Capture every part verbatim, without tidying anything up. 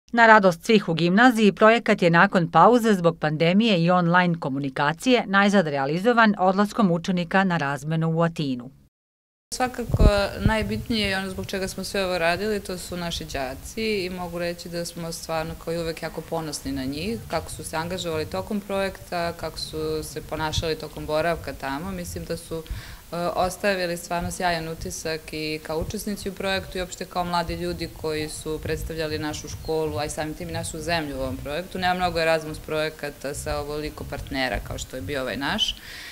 Na radost svih u gimnaziji, projekat je nakon pauze zbog pandemije i online komunikacije najzad realizovan odlaskom učenika na razmenu u Atinu. Svakako najbitnije i ono zbog čega smo sve ovo radili, to su naši đaci i mogu reći da smo stvarno kao i uvek jako ponosni na njih, kako su se angažovali tokom projekta, kako su se ponašali tokom boravka tamo. Mislim da su ostavili stvarno sjajan utisak i kao učesnici u projektu i uopšte kao mladi ljudi koji su predstavljali našu školu, a i samim tim i našu zemlju u ovom projektu. Nema mnogo Erasmus projekata sa ovoliko partnera kao što je bio ovaj naš.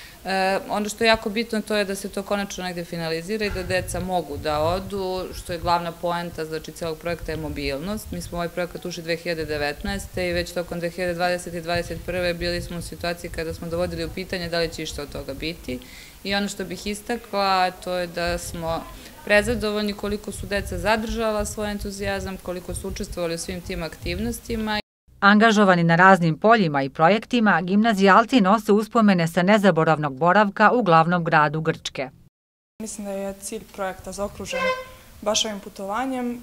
Ono što je jako bitno to je da se to konačno negde finalizira i da deca mogu da odu, što je glavna poenta, znači celog projekta je mobilnost. Mi smo ovaj projekat ušli dve hiljade devetnaeste. i već tokom dve hiljade dvadesete i dvadeset prve bili smo u situaciji kada smo dovodili u pitanje da li će išta od toga biti. I ono što bih istakla to je da smo prezadovoljni koliko su deca zadržala svoj entuzijazam, koliko su učestvovali u svim tim aktivnostima. Angažovani na raznim poljima i projektima, gimnazijalci nose uspomene sa nezaboravnog boravka u glavnom gradu Grčke. Mislim da je cilj projekta zaokružen baš ovim putovanjem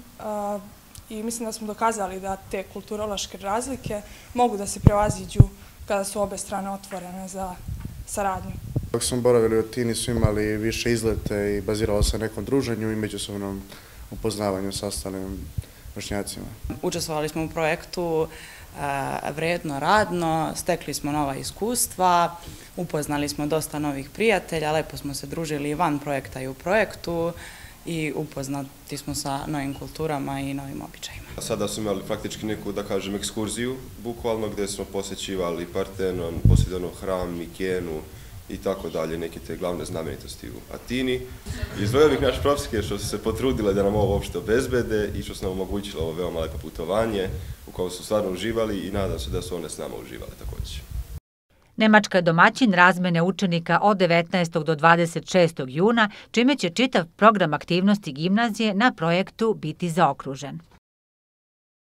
i mislim da smo dokazali da te kulturološke razlike mogu da se prevaziđu kada su obe strane otvorene za saradnju. Dok smo boravili u Atini su imali više izlete i baziralo se na nekom druženju i međusobnom upoznavanju sa ostalim vršnjacima. Učestvovali smo u projektu vredno, radno, stekli smo nova iskustva, upoznali smo dosta novih prijatelja, lepo smo se družili i van projekta i u projektu i upoznati smo sa novim kulturama i novim običajima. Sada smo imali faktički neku, da kažem, ekskurziju, bukvalno, gde smo posjećivali Partenon, Poseidonov hram, Mikenu i tako dalje, neke te glavne znamenitosti u Atini. Izdvojio bih naše profesorke što su se potrudile da nam ovo uopšte obezbede i što su nam omogućile ovo veoma lepo putovanje u kojem su stvarno uživali i nadam se da su one s nama uživale također. Nemačka je domaćin razmene učenika od devetnaestog do dvadeset šestog juna, čime će čitav program aktivnosti gimnazije na projektu biti zaokružen.